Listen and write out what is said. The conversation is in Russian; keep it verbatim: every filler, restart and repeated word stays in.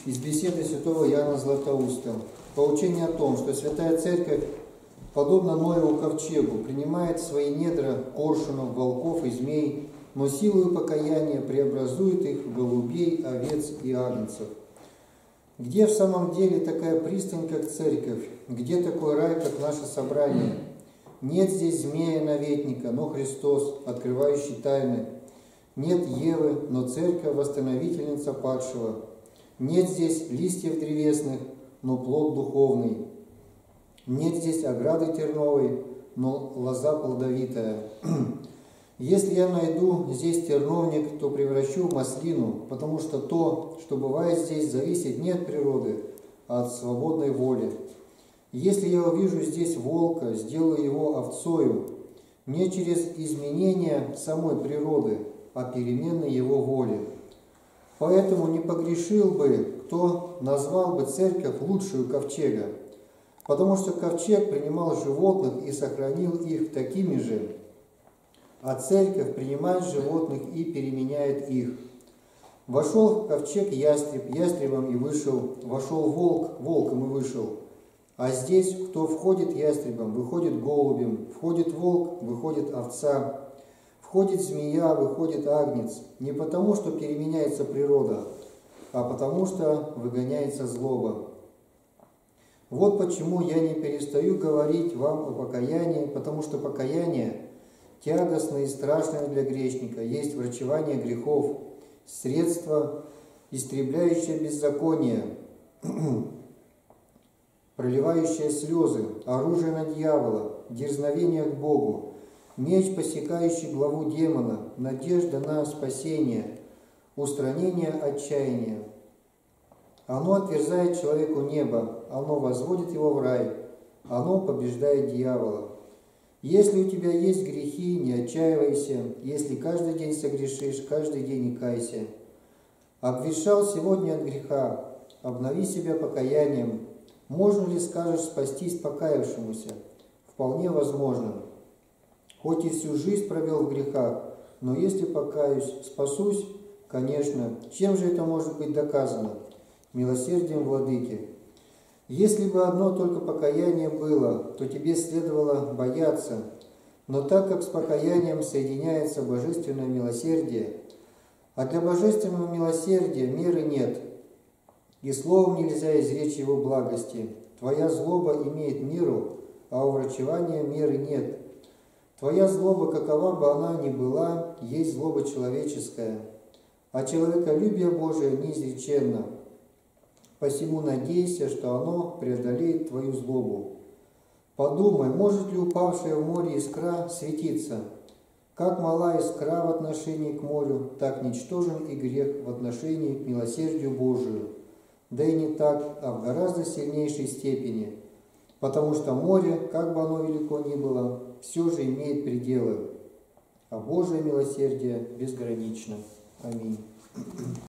Из беседы святого Иоанна Златоуста. Поучение о том, что Святая Церковь, подобно Ноеву ковчегу, принимает в свои недра коршунов, волков и змей, но силою покаяния преобразует их в голубей, овец и агнцев. Где в самом деле такая пристань, как Церковь? Где такой рай, как наше собрание? Нет здесь змея-наветника, но Христос, открывающий тайны. Нет Евы, но Церковь, восстановительница падшего. Нет здесь листьев древесных, но плод духовный. Нет здесь ограды терновой, но лоза плодовитая. Если я найду здесь терновник, то превращу в маслину, потому что то, что бывает здесь, зависит не от природы, а от свободной воли. Если я увижу здесь волка, сделаю его овцою, не через изменение самой природы, а переменной его воли. Поэтому не погрешил бы, кто назвал бы церковь лучшую ковчега, потому что ковчег принимал животных и сохранил их такими же, а церковь принимает животных и переменяет их. Вошел в ковчег ястреб, ястребом и вышел, вошел волк, волком и вышел. А здесь, кто входит ястребом, выходит голубем, входит волк, выходит овца, входит змея, выходит агнец, не потому, что переменяется природа, а потому, что выгоняется злоба. Вот почему я не перестаю говорить вам о покаянии, потому что покаяние, тягостное и страшное для грешника, есть врачевание грехов, средство, истребляющее беззаконие, проливающее слезы, оружие на дьявола, дерзновение к Богу, меч, посекающий главу демона, надежда на спасение, устранение отчаяния. Оно отверзает человеку небо, оно возводит его в рай, оно побеждает дьявола. Если у тебя есть грехи, не отчаивайся, если каждый день согрешишь, каждый день и кайся. Обветшал сегодня от греха, обнови себя покаянием. Можно ли, скажешь, спастись покаявшемуся? Вполне возможно. Хоть и всю жизнь провел в грехах, но если покаюсь, спасусь, конечно. Чем же это может быть доказано? Милосердием Владыки. Если бы одно только покаяние было, то тебе следовало бояться. Но так как с покаянием соединяется божественное милосердие, а для божественного милосердия меры нет, и словом нельзя изречь его благости. Твоя злоба имеет меру, а у врачевания меры нет. Твоя злоба, какова бы она ни была, есть злоба человеческая, а человеколюбие Божие неизреченно. Посему надейся, что оно преодолеет твою злобу. Подумай, может ли упавшая в море искра светиться? Как мала искра в отношении к морю, так ничтожен и грех в отношении к милосердию Божию. Да и не так, а в гораздо сильнейшей степени, потому что море, как бы оно велико ни было, все же имеет пределы, а Божие милосердие безгранично. Аминь.